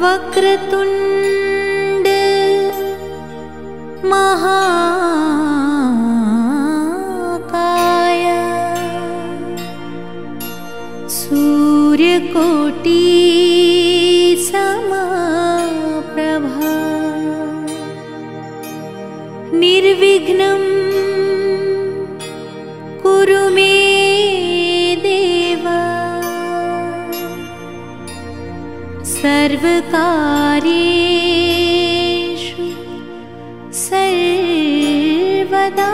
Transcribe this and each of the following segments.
वक्रतुंड महाकाय सूर्यकोटि समप्रभा निर्विघ्नं कुरु मे देव सर्वकार्येषु सर्वदा।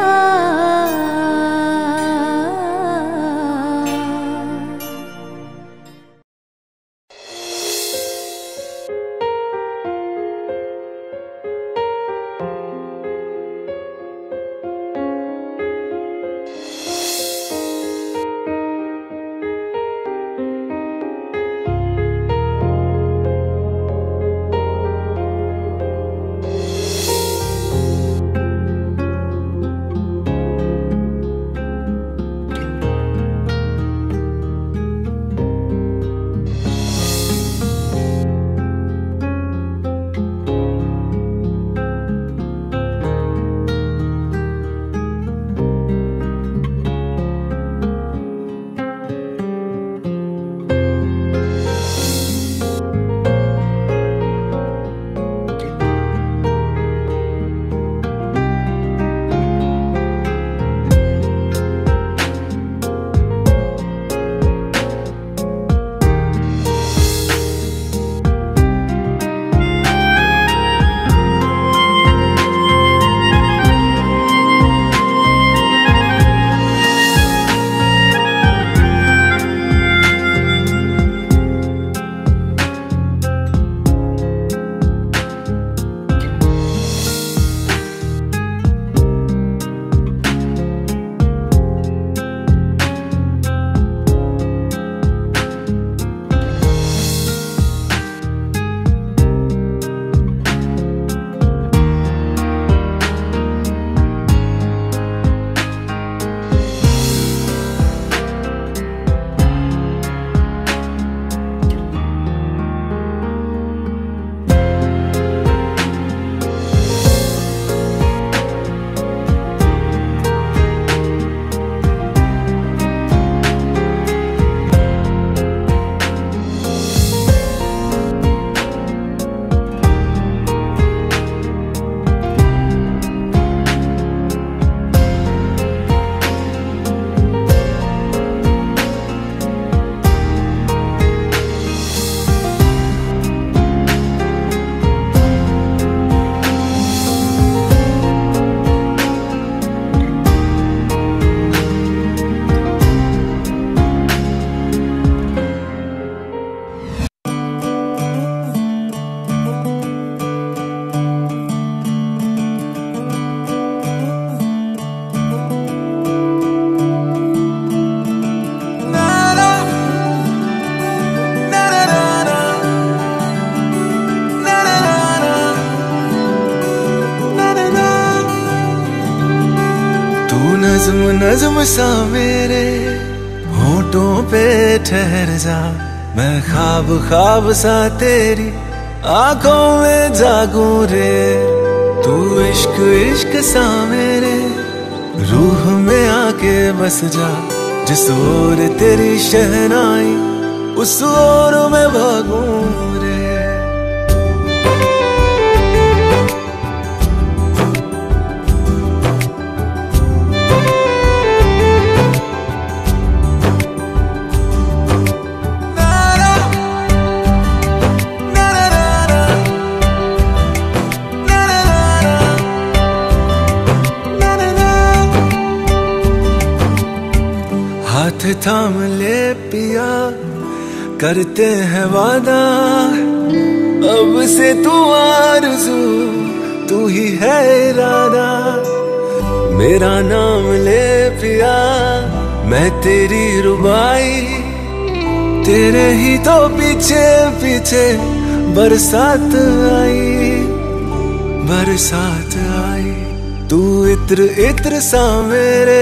नज़्म नज़्म सा मेरे होठों पे ठहर जा, मैं ख्वाब ख्वाब सा तेरी आंखों में जागूं रे। तू इश्क इश्क सा मेरे रूह में आके बस जा, जिस ओर तेरी शहनाई उस ओर मैं भागूं रे। हाथ थाम ले पिया, करते हैं वादा, अब से तू आरज़ू तू ही है इरादा। मेरा नाम ले पिया, मैं तेरी रुबाई, तेरे ही तो पीछे पीछे बरसात आई, बरसात आई। तू इत्र इत्र सा मेरे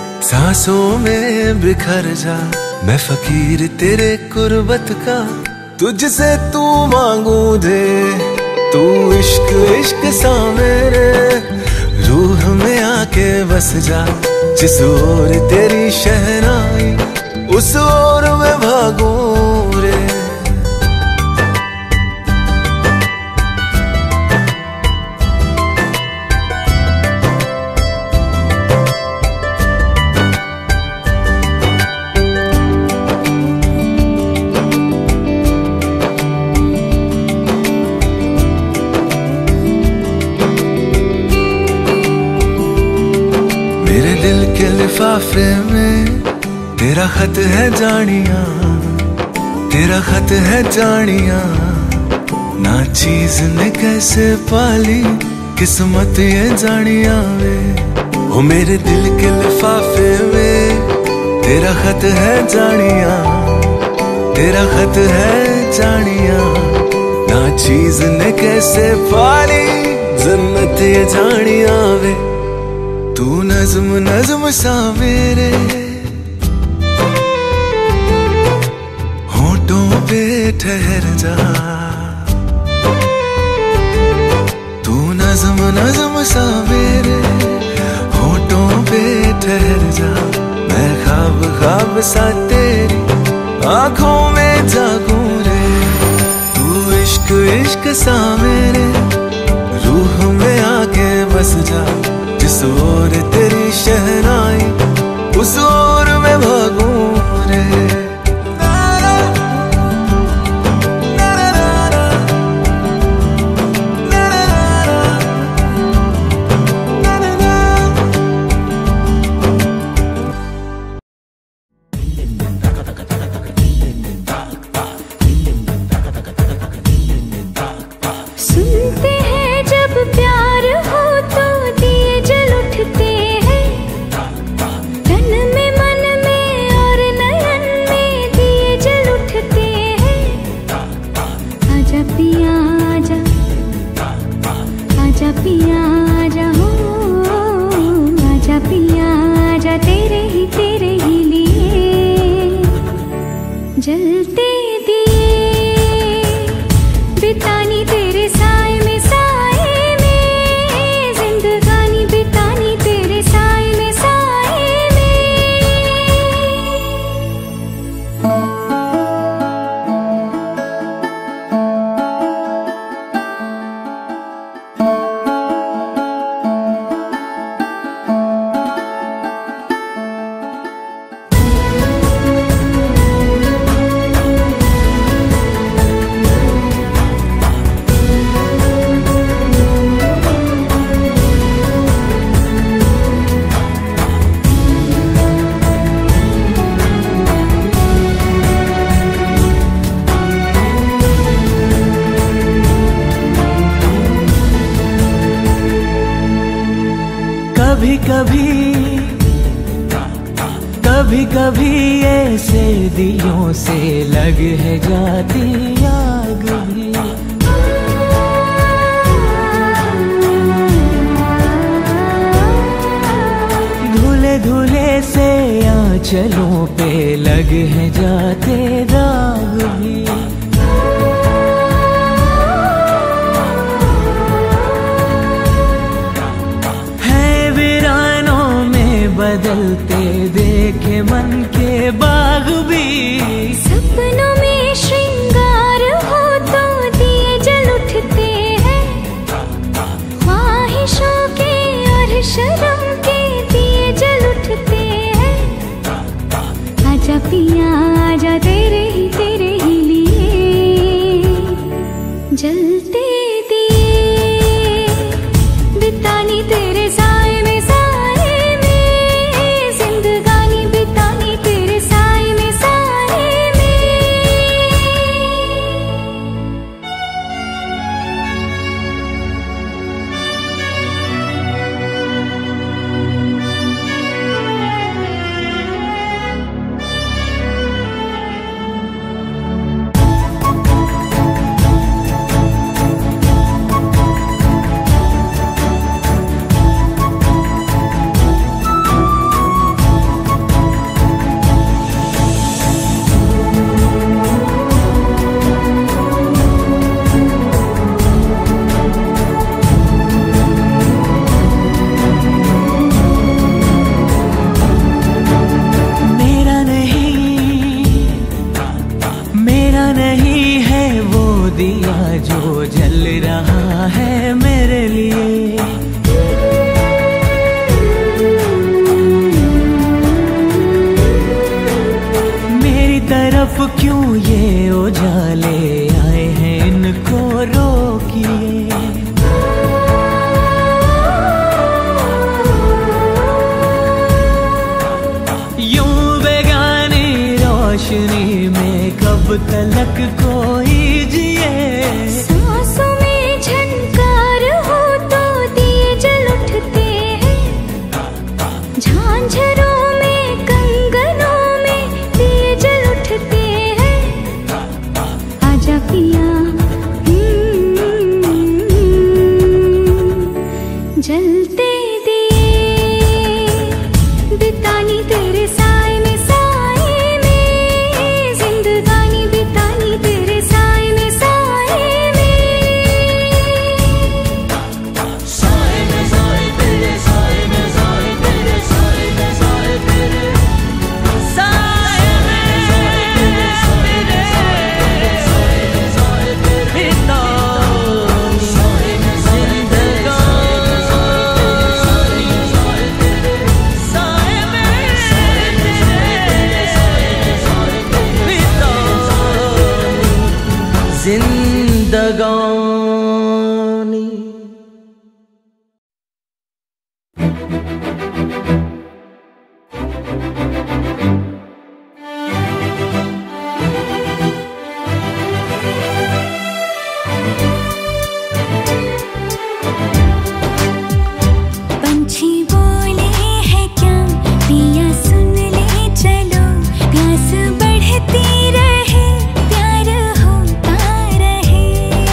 सांसों में बिखर जा, मैं फकीर तेरे कुर्बत का तुझसे तू मांगू दे, तू इश्क इश्क सा मेरे रूह में आके बस जा। जिस ओर तेरी शहनाई उस ओर मैं भागूं रे। मेरे दिल के लिफाफे में तेरा खत है जानिया, तेरा खत है जानिया। ना चीज ने कैसे पाली किस्मत ये जानिया वे। हो मेरे दिल के लिफाफे में तेरा खत है जानिया, तेरा खत है जानिया। ना चीज ने कैसे पाली जन्नत ये जानिया वे। तू नज़्म नज़्म सा मेरे होठों पे ठहर जा। तू नज़्म नज़्म सा मेरे होठों पे ठहर जा। मैं ख्वाब ख्वाब सा तेरी आंखों में जागूं रे। तू इश्क इश्क सा मेरे रूह में आके बस जा। जिस ओर तेरी शहनाई उस ओर मैं भागूं रे। सुनते हैं जब प्यार हो तो दिए जल उठते हैं, तन में मन में और नयन में दिए जल उठते हैं। आजा पिया आजा, आजा पिया आजा हो, आजा पिया आजा तेरे ही लिए जलते बितानी तेरे साए में, साए में जिंदगानी बितानी तेरे साए में, साए में। कभी कभी ऐसे दिलों से लग है जाती आग भी। धुले धुले से आंचलों पे लग है जाते दाग भी। बदलते देखे मन के बाग भी। सपनों में श्रृंगार हो तो दिए जल उठते हैं, ख्वाहिशों के और शर्म के दिए जल उठते हैं। आजा पिया आजा तेरे ही नहीं है वो दिया जो जल रहा है मेरे लिए। मेरी तरफ क्यों ये उजाले आए हैं, इनको रोकिए। रोशनी में कब तलक कोई जिए। सांसों में झनकार हो तो दिए जल उठते हैं, झांझरों में कंगनों में दिए जल उठते हैं। आजा पिया जलते दिए, बितानी तेरे साए में जिंदगानी। पंछी बोले हैं क्या पिया सुन ले चलो, प्यास बढ़ती रहे प्यार होता रहे।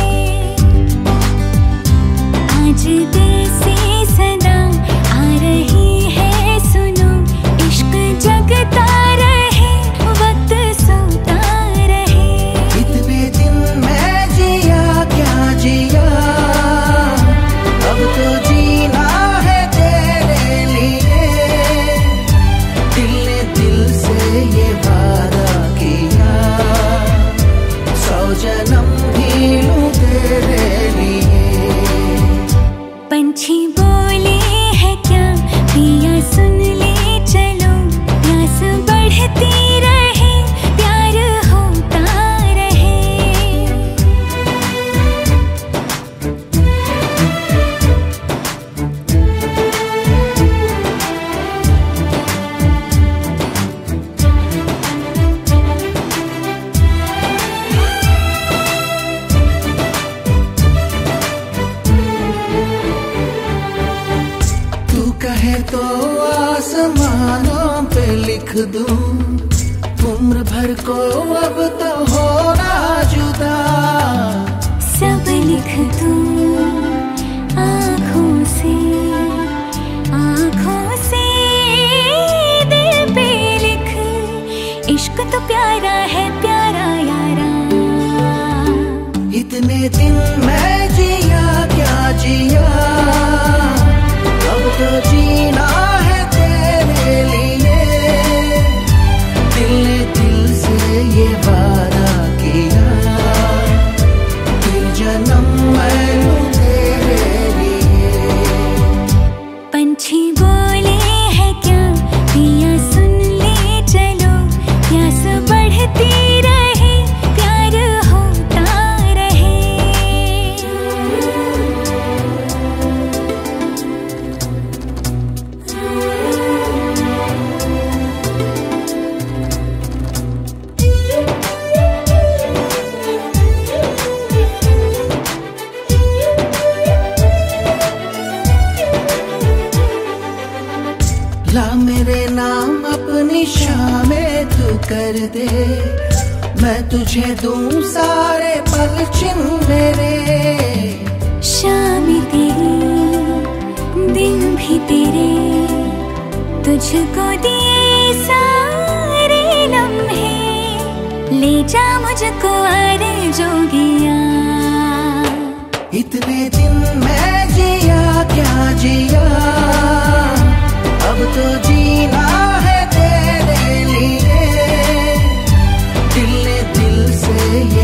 आज दिल से सदा आ रही है सुनो, इश्क जगता रहे वक्त सोता रहे। इतने दिन मैं जिया क्या जिया, अब तो जीना है तेरे लिए। दिल ने दिल से ये वादा किया, 100 जन्म भी लूं तेरे लिए। पंछी बोले हैं क्या पिया सुन ले चलो, प्यास बढ़ती रहे प्यार होता रहे। तू कहे तो आसमानों पे लिख दूं, उम्र भर को अब तो होना जुदा। सब लिख दूं आँखों से दिल पे लिख, इश्क तो प्यारा है प्यारा यारा। इतने दिन मैं जिया क्या जिया, अब तो जीना है तेरे लिए। दिल ने दिल से ये वादा किया, फिर जन्म मैं लूं तेरे लिए। पंछी बोले हैं क्या पिया सुन ले चलो, प्यास बढ़ती रहे प्यार होता रहे। ला मेरे नाम अपनी शामें तू कर दे, मैं तुझे दूं सारे पल छिन मेरे। शाम तेरी दिन भी तेरे, तुझको दिए सारे लम्हे, ले जा मुझको अरे जोगिया। इतने दिन मैं जिया क्या जिया, अब तो जीना है तेरे लिए। दिल ने दिल से ये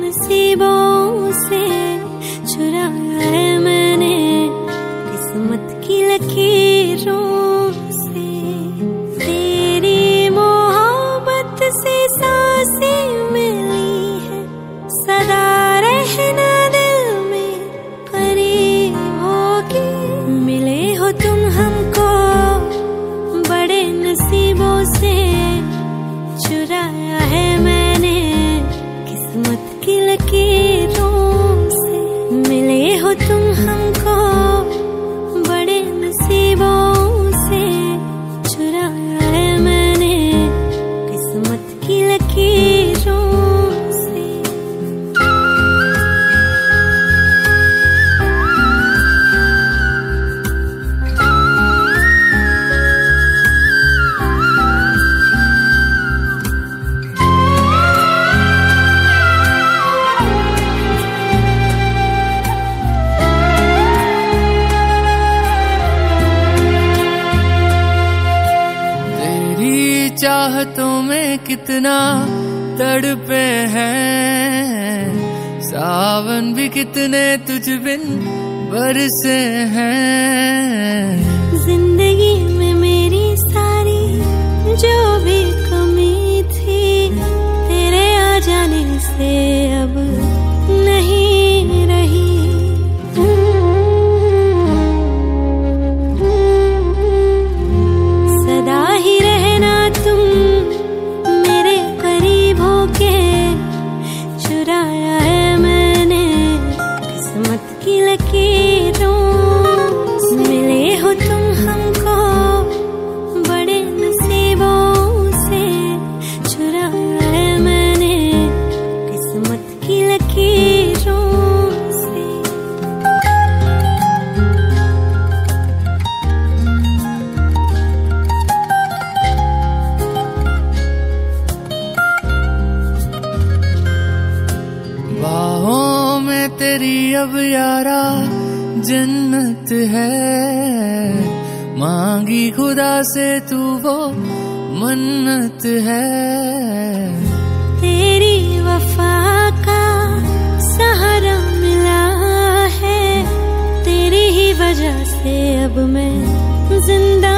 नसीबों से चुराया है मैंने किस्मत की लकीरों से। तेरी मोहब्बत से सांसें मिली है, सदा रहना दिल में करीब होगी। मिले हो तुम हमको बड़े नसीबों से चुराया है मैंने किस्मत की लकीरों से। मिले हो तुम हमको बड़े नसीबों से चुराया है मैंने किस्मत की लकीरों से। चाहतों में कितना तड़पे हैं, सावन भी कितने तुझ बिन बरसे हैं। जिंदगी में मेरी सारी जो भी कमी थी, तेरे आ जाने से अब नहीं रही। सदा ही रहना तुम मेरे करीब होके चुराया है मैंने किस्मत की लकीरों से। मिले हो तुम हमको बड़े नसीबों से चुराया है मैंने किस्मत की लकीरों से। बाहों में तेरी अब यारा जन्नत है, मांगी खुदा से तू वो मन्नत है। तेरी वफा का सहारा मिला है, तेरी ही वजह से अब मैं जिंदा